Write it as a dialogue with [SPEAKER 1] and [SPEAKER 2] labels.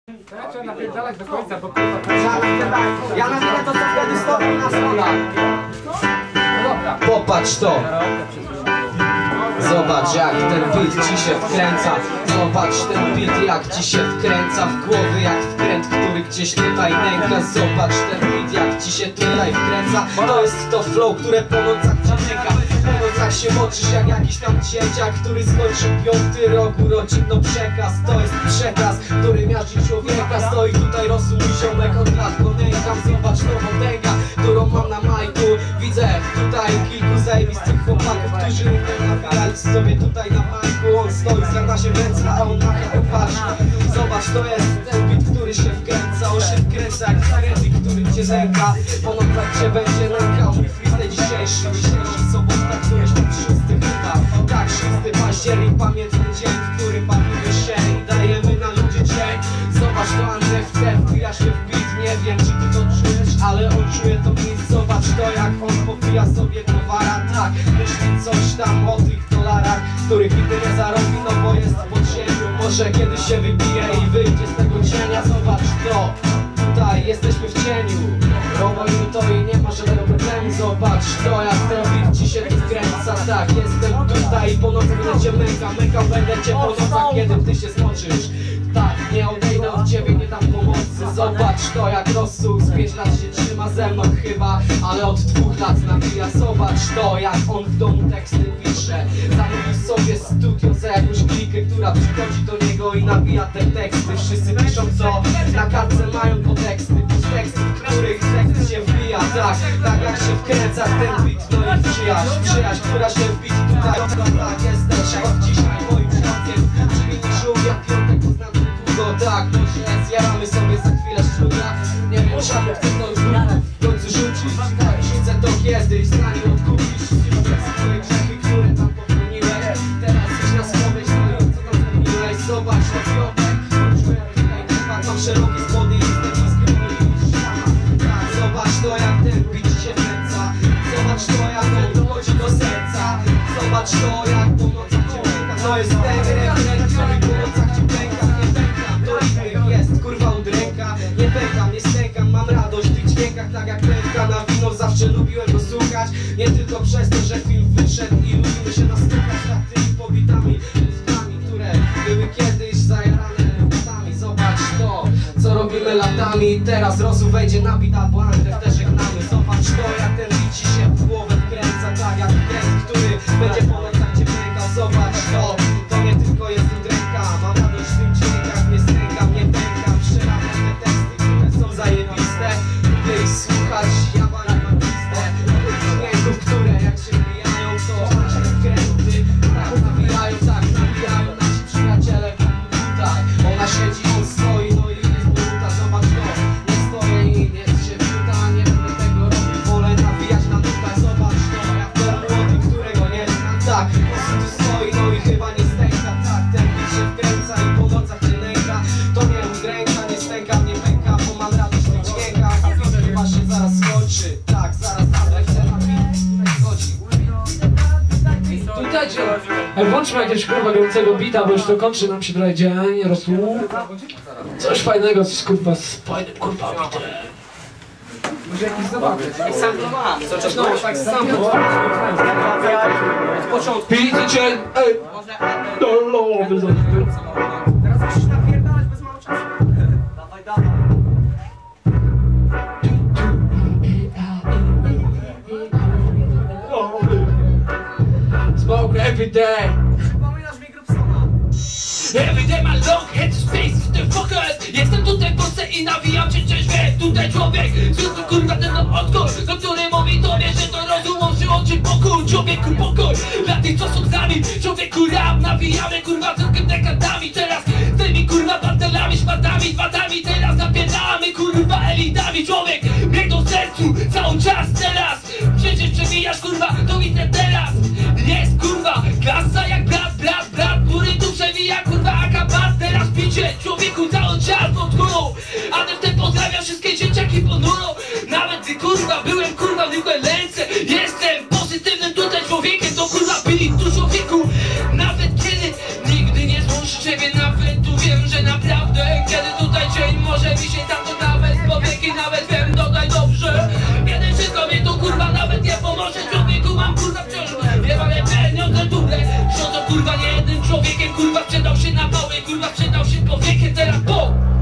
[SPEAKER 1] Ja trzeba napierdalać do końca, bo kurwa...
[SPEAKER 2] Ja napierdolę to, co wtedy stoi na schodach.
[SPEAKER 1] No dobra.
[SPEAKER 2] Popatrz to. Zobacz jak ten beat ci się wkręca. Zobacz ten beat jak ci się wkręca w głowy, jak wkręt, który gdzieś tutaj nęka. Zobacz ten beat jak ci się tutaj wkręca. To jest to flow, które po nocach ci nęka. Po nocach się moczysz jak jakiś tam dzieciak, który skończył 5. rok urodzin. No przekaz, to jest przekaz, który miażdży człowieka. Stoi tutaj rosół mój ziomek od lat, bo nękam. Zobacz tą potęgę, którą mam na majku. Widzę tutaj kilku zajebistych chłopaków, którzy nawijali sobie tutaj na majku. On stoi, zgarna się w ręce, a on machia po twarzy. Zobacz, to jest ten beat, który się wkręca. On się wkręca jak skręty, który cię nęka. Ponad tak cię będzie nękał. Mój freestyle dzisiejszy sobota, któryś tam 6 chyba. Tak, 6 październik, pamiętny dzień, w którym bawimy się i dajemy na ludzi cień. Zobacz, to NFT, wpija się w beat. Nie wiem, czy ty to czujesz, ale on czuje to miejsce. Zobacz to, jak on popija sobie towara. Tak, myśli coś tam o tych dolarach, których nigdy nie zarobi, no bo jest pod ziemią. Może kiedyś się wybije i wyjdzie z tego cienia. Zobacz to, tutaj jesteśmy w cieniu. Robimy to i nie ma żadnego problemu. Zobacz to, jak ten beat ci się tu wkręca. Tak, jestem tutaj i po nocach będę cię mękał będę cię po nocach, kiedy ty się zmoczysz. Tak, nie odejdę od ciebie, nie dam pomocy. Zobacz to, jak rosół z 5 lat się trzyma ze mną chyba, ale od 2 lat nawija. Zobacz to, jak on w domu teksty pisze. Zamówił sobie studio za jakąś klikę, która przychodzi do niego i nawija te teksty. Wszyscy piszą, co na kartce mają podteksty, teksty, w których tekst się wbija. Tak jak się wkręca ten beat, no i przyjaźń, która się wbit tutaj. Tak, jesteś od dzisiaj moim środkiem. Czyli nie szum jak piątek, poznam długo. Tak, zjaramy sobie za chwilę szluga. Nie wiem, czemu chcę to już w końcu rzucić. Tak, rzucę to kiedyś, zanim odkupisz swoje grzechy, które tam popełniłeś. Teraz idź na spowiedź, no i co tam zrobiłeś. Zobacz na piątek, czuję tutaj chyba tam szerokie spody i te niskie ściana. Tak, zobacz to, jak ten beat się wkręca. Zobacz to, jak on dochodzi do serca. Zobacz to, jak po nocach cię pęka. To jest ten refren, który po nocach cię pęka. Nie pękam, to innych jest, kurwa udręka. Nie pękam, nie stękam, mam radość w tych dźwiękach. Tak jak pęka na wino, zawsze lubiłem go słuchać. Nie tylko przez to, że film wyszedł i lubimy się nastukać nad tymi pobitami ludzkami, które były kiedyś zajarane butami. Zobacz to, co robimy latami. Teraz rosół wejdzie na bit albo Andrę też żegnamy. Zobacz to, jak ten beat ci się w głowę wkręca. Tak jak kręt, który będzie po nocach cię pękał. Zobacz to, to nie tylko jest udręka. Mam radość w tym dźwiękach, nie stękam, nie pękam. Przerabiam te teksty, które są zajebiste. Lubię ich słuchać, ja mam listę tych dźwięków, które jak się wbijają, to nasze wkręty tak nawijają nasi przyjaciele tutaj. Ona siedzi, on stoi, no i jest buta. Zobacz to, nie stoję i nie się wrzuta. Nie będę tego robił, wolę nawijać na nutach. Zobacz to, jak ten młody, którego nie znam. Tak, po prostu tu stoi, no i chyba nie stęka. Tak, ten beat się wkręca i po nocach cię nęka. To nie udręka, nie stękam, nie pęka, bo mam radość w tych dźwiękach. A beat chyba się zaraz skończy. Tak, zaraz wejdę na beat, tutaj chodzi.
[SPEAKER 1] Witajcie! Ej, włączmy jakiegoś kurwa gorącego bita, bo już to kończy nam się trochę dzień, rosół. Coś fajnego, coś kurwa z fajnym kurwa bitem.
[SPEAKER 2] Może jakiś zobaczyć. Samplowałem.
[SPEAKER 1] No, tak samplował.
[SPEAKER 2] Od początku.
[SPEAKER 1] Widzicie? Ej! Dolowy za chwilę.
[SPEAKER 2] Teraz musisz napierdalać bez mało czasu. Dawaj, dawaj.
[SPEAKER 1] Smoke every day.
[SPEAKER 2] Przypominasz mi Grubsona.
[SPEAKER 3] Every day my long head space w tym focus. Jestem tutaj w Polsce i nawijam cię trzeźwie. Tutaj człowiek, zwykły kurwa ten odkór, do który mówi tobie, że to rozum, przyłączy pokój. Człowieku pokój, dla tych co są z nami. Człowieku rap, nawijamy kurwa całkiem dekadami. Teraz z tymi kurwa bandelami, szmatami, watami. Teraz napierdamy kurwa elitami. Człowiek, bieg do sercu, cały czas teraz. Przecież przewijasz kurwa, to widzę teraz. Jest kurwa, klasa jak brat, który tu przewija kurwa akabat. Teraz picie, człowieku cały czas pod górą. A ty wtedy pozdrawiam wszystkie dzieciaki pod nurą. Nawet gdy kurwa byłem kurwa w zwykłej lęce. Jestem pozytywnym tutaj człowiekiem, to kurwa byli tu człowieku. Nawet kiedy nigdy nie złączy ciebie, nawet tu wiem, że naprawdę kiedy tutaj cię może człowieku mam kurwa wciąż wiewale pieniądze duble. Rządzą kurwa nie jednym człowiekiem, kurwa sprzedał się na pałę, kurwa sprzedał się po wiekiem, teraz po